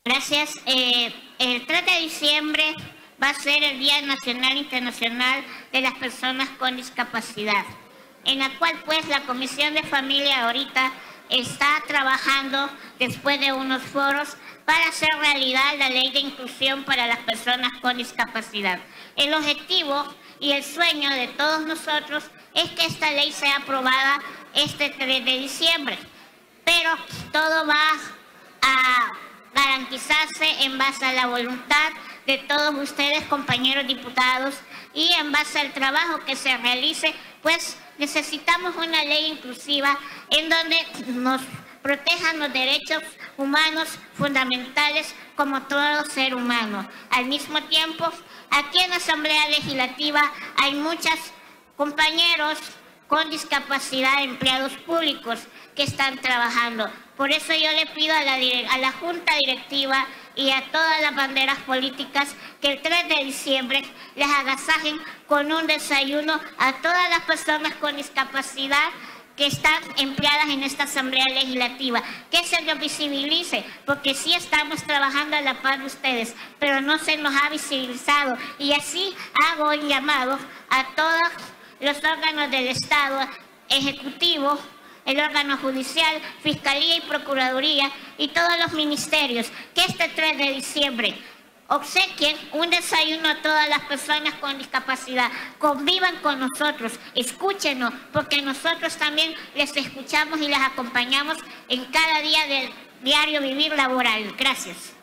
Gracias. El 3 de diciembre va a ser el Día Nacional Internacional de las Personas con Discapacidad, en la cual pues la Comisión de Familia ahorita está trabajando después de unos foros para hacer realidad la ley de inclusión para las personas con discapacidad. El objetivo y el sueño de todos nosotros es que esta ley sea aprobada este 3 de diciembre, pero todo va a garantizarse en base a la voluntad de todos ustedes, compañeros diputados, y en base al trabajo que se realice, pues necesitamos una ley inclusiva en donde nos protejan los derechos humanos fundamentales como todo ser humano. Al mismo tiempo, aquí en la Asamblea Legislativa hay muchos compañeros con discapacidad, empleados públicos que están trabajando. Por eso yo le pido a la Junta Directiva y a todas las banderas políticas que el 3 de diciembre les agasajen con un desayuno a todas las personas con discapacidad que están empleadas en esta Asamblea Legislativa, que se nos visibilice, porque sí estamos trabajando a la par de ustedes, pero no se nos ha visibilizado. Y así hago un llamado a todos los órganos del Estado, Ejecutivo, el órgano judicial, Fiscalía y Procuraduría y todos los ministerios, que este 3 de diciembre obsequien un desayuno a todas las personas con discapacidad, convivan con nosotros, escúchenos, porque nosotros también les escuchamos y les acompañamos en cada día del diario vivir laboral. Gracias.